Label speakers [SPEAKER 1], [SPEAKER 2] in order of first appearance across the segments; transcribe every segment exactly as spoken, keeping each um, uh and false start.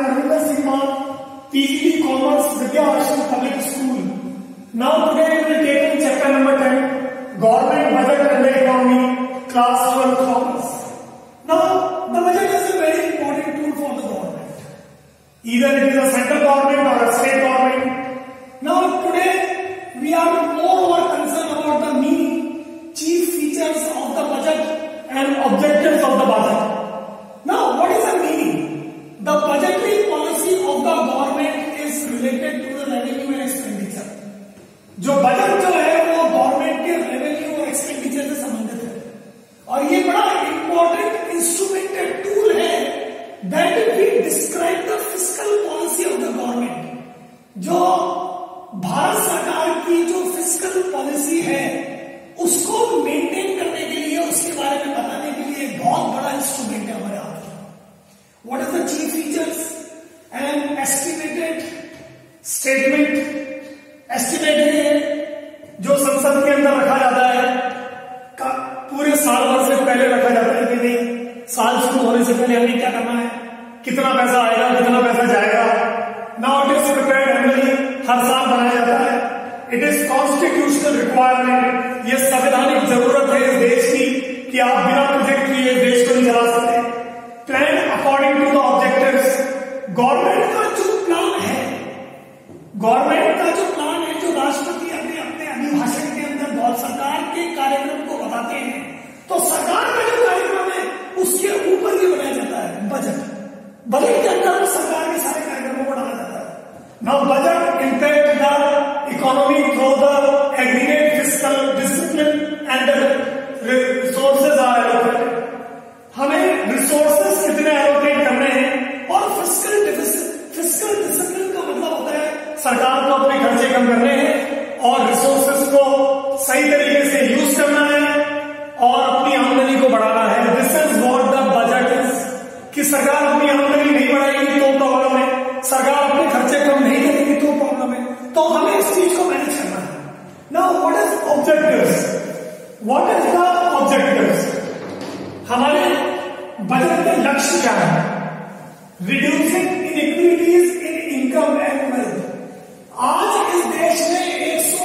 [SPEAKER 1] Ravinder Singh Maan, P G D Commerce, Vidya Ashram Public School. Now today we will take in chapter number ten, Government Budget and the Economy, Class twelve Commerce. Now the budget is a very important tool for the government. Either it is a central government or a state government. Now today we are more concerned about the meaning, chief features of the budget and objectives of the budget. Now what is the meaning? The budgetary policy of the government is related to the revenue and expenditure. जो budget जो है वो government के revenue और expenditure से संबंधित है और ये बड़ा इंपॉर्टेंट इंस्ट्रूमेंटेड टूल है that we describe the fiscal policy of the government. जो भारत सरकार की जो फिस्कल पॉलिसी है उसको मेंटेन करने के लिए, उसके बारे में बताने के लिए एक बहुत बड़ा इंस्ट्रूमेंट है हमारे हाथ में। What is the chief features and estimated statement. Estimate है जो संसद के अंदर रखा जाता है, पूरे साल भर से पहले रखा जाता है कि नहीं साल शुरू होने से पहले हमें क्या करना है, कितना पैसा आएगा, कितना पैसा जाएगा। Now it is prepared annually, हर साल बनाया जाता है। इट इज कॉन्स्टिट्यूशनल रिक्वायरमेंट, ये संवैधानिक जरूरत है इस देश की कि आप बिना प्रोजेक्ट किए देश को नहीं चला सकते। Plan according to the objectives. Government का जो प्लान है, गवर्नमेंट का जो प्लान है, जो राष्ट्रपति अपने अपने अभिभाषण के अंदर बहुत सरकार के कार्यक्रम को बताते हैं, तो सरकार का जो कार्यक्रम है उसके ऊपर ये बनाया जाता है बजट। बजट के अंदर सरकार के सारे कार्यक्रमों को डाला जाता है। Now budget impact the economy through the aggregate fiscal discipline and resources are allocated. हमें रिसोर्सेज कितने एलोकेट करने हैं और फिस्कल डिफिसिट, फिस्कल डिसिप्लिन का मतलब होता है सरकार को अपने खर्चे कम करने हैं और रिसोर्सेज को सही तरीके से यूज करना है और अपनी आमदनी को बढ़ाना है। This is what the budget is. कि सरकार अपनी आमदनी नहीं बढ़ाएगी तो प्रॉब्लम है, सरकार अपने खर्चे कम नहीं करेगी तो प्रॉब्लम है। तो हमें इस चीज को मैनेज करना है। Now what is objectives. What is the objectives. हमारे बजट के लक्ष्य क्या है? Reducing inequities in income and wealth. आज इस देश में एक सौ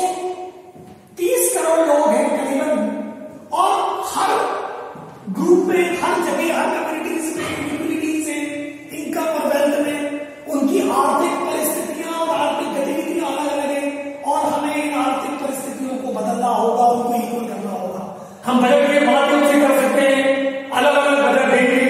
[SPEAKER 1] तीस करोड़ लोग हैं करीबन और हर ग्रुप में, हर जगह, हर कम्युनिटीज में इनइक्विटीज है इनकम और वेल्थ में। उनकी आर्थिक परिस्थितियां और आर्थिक गतिविधियां अलग अलग है और हमें इन आर्थिक परिस्थितियों को बदलना होगा, उनको इक्वल करना होगा। हम बजट के माध्यम से कर सकते हैं, अलग अलग बजट देंगे।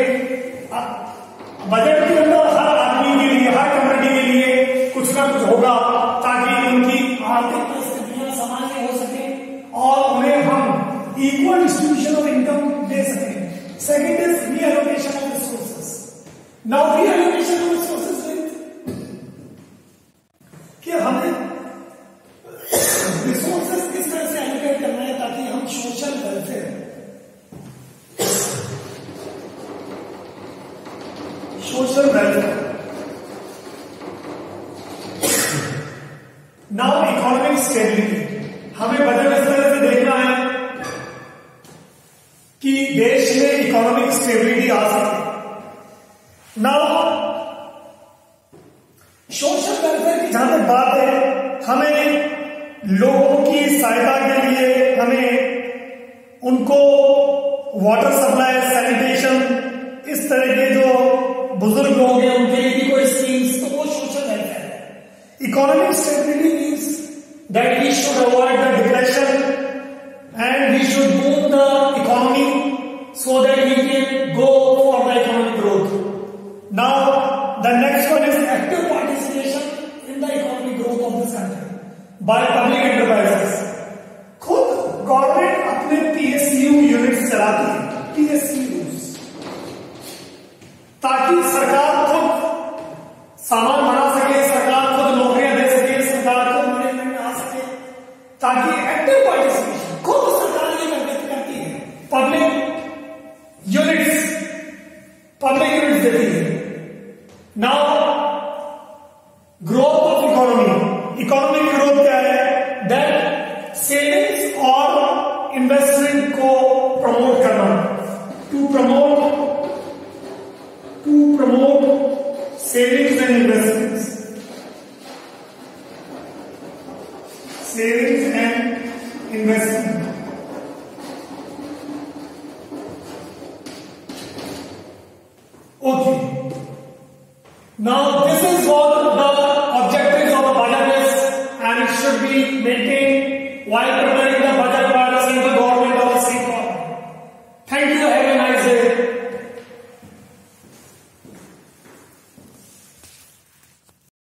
[SPEAKER 1] बजट के अंदर हर आदमी के लिए, हर कम्युनिटी के लिए कुछ ना कुछ होगा ताकि उनकी आर्थिक परिस्थितियां सामान्य हो सके और उन्हें हम इक्वल डिस्ट्रीब्यूशन ऑफ इनकम दे सकें। Second is reallocation of resources. Now reallocation of resources कि हमें रिसोर्सेज किस तरह से एलोकेट करना है ताकि हम social welfare, social welfare. Now economic stability. हमें बजट इस तरह से देखना है कि देश में इकोनॉमिक स्टेबिलिटी आ सके। नाउ सोशल वेलफेयर की जहां तक बात है, हमें लोगों की सहायता के लिए हमें उनको वाटर सप्लाई, सैनिटेशन, इस तरह के जो बुजुर्ग लोग हैं उनके लिए भी कोई स्कीम्स, तो वो सोशल वेलफेयर है। Economic stability means that we should avoid the depression and we should move the economy so that we can go for the economic growth. Now, the next one is active participation in the economic growth of this country by public enterprises. खुद government अपने P S U units चलाती है, P S Us, ताकि सरकार खुद सामान बना सके, सरकार खुद नौकरियां दे सके, सरकार खुद मैनेजमेंट में आ सके, ताकि एक्टिव पार्टिसिपेशन खुद सरकार ये करती है। पब्लिक यूनिट्स, पब्लिक यूनिट्स देती है। Now growth of economy. Economic growth क्या है? दैट सेविंग्स और इन्वेस्टमेंट को प्रमोट करना। To promote to promote savings and savings and investment. Okay. Now this is what the objectives of the budget is, and it should be maintained while